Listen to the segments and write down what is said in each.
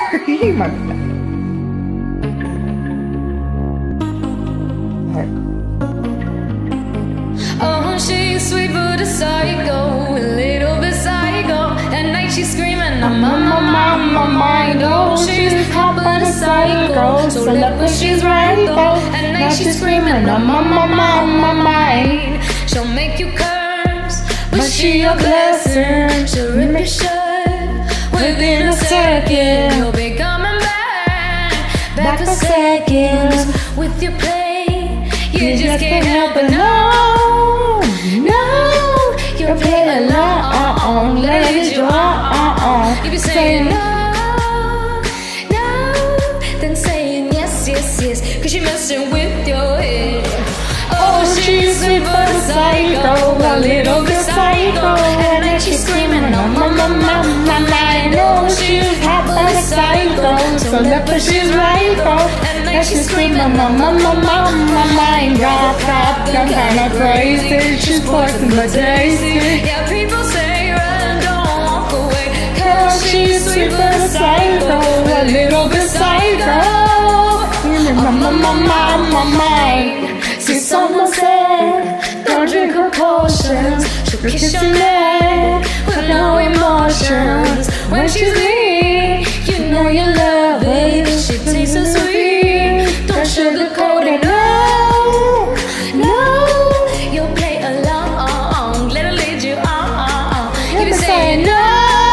Oh, she's sweet but a psycho, a little bit psycho. At night she's screaming, I'm on my mind. Oh, she's hot but a psycho, so left but she's right though. At night she's screaming, I'm on my mind. She'll make you curse, but she a blessing. She'll rip your shirt within a second. You'll be coming back for seconds with your play. You just can't help but know, you're playing along. Let it go on. You be saying no, then saying yes, cause you're messing with your head. Oh, she's sweet but a psycho, a little bit psycho. At night she's screaming, I'm on my mind. Oh, she's hot but a psycho, so left but she's right though. At night she's screaming, I'm on my mind. Got kinda crazy, she's poison but tasty. Yeah, people say run, don't walk away, cause she's sweet but a psycho, a little bit psycho. My mind. See, someone said, don't drink her potions. She'll kiss your neck with no emotions. When she's mean, you know you love it. She tastes so sweet, don't sugarcoat it. No, you'll play along. Let her lead you on. You be saying no,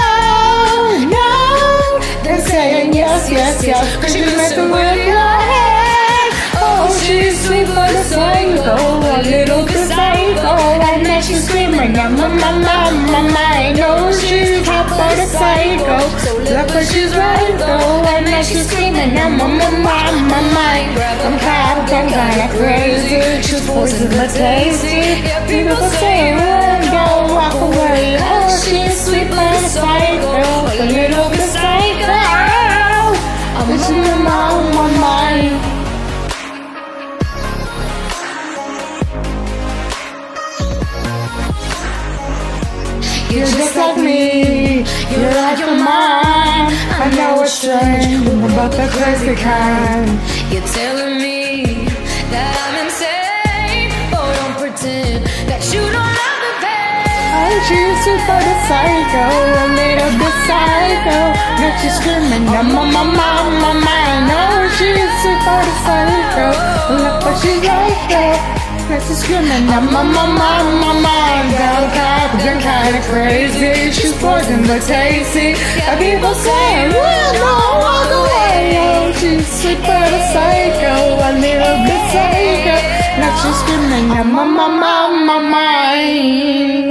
then saying yes, cause you're messing with your head. Oh, she's sweet but a psycho, a little bit psycho. At night she's screaming, I'm on my mind. Oh, she's hot but a psycho, so left but she's right though. At night she's screaming, I'm on my mind. I'm kinda crazy, she's poison but tasty. Yeah, people say run, don't walk away. Oh, she's sweet but a psycho, a little bit psycho. I'm on my mind. You're just like me, you're like your mind. I know it's strange, but the crazy kind. You're telling me that I'm insane, but don't pretend that you don't love the pain. She's super the psycho, a little bit psycho. Now she's screaming, I'm on my mind. Oh, she's super the psycho, but she's right there. She's screaming, I'm on my mind. Got kinda crazy, she's poison but tasty. Yeah, people say, well, don't walk away. Oh, she's sweet but a psycho, a little bit psycho. Now she's screaming, I'm on my mind.